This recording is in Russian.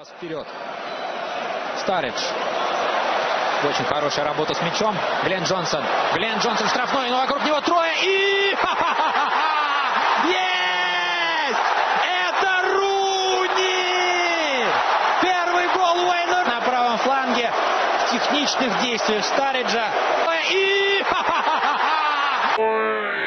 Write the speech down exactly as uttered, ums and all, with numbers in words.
Пас вперед. Старидж. Очень хорошая работа с мячом. Глен Джонсон. Глен Джонсон штрафной, но вокруг него трое. И... Есть! Это Руни! Первый гол Уэйна на правом фланге. В техничных действиях Стариджа. И...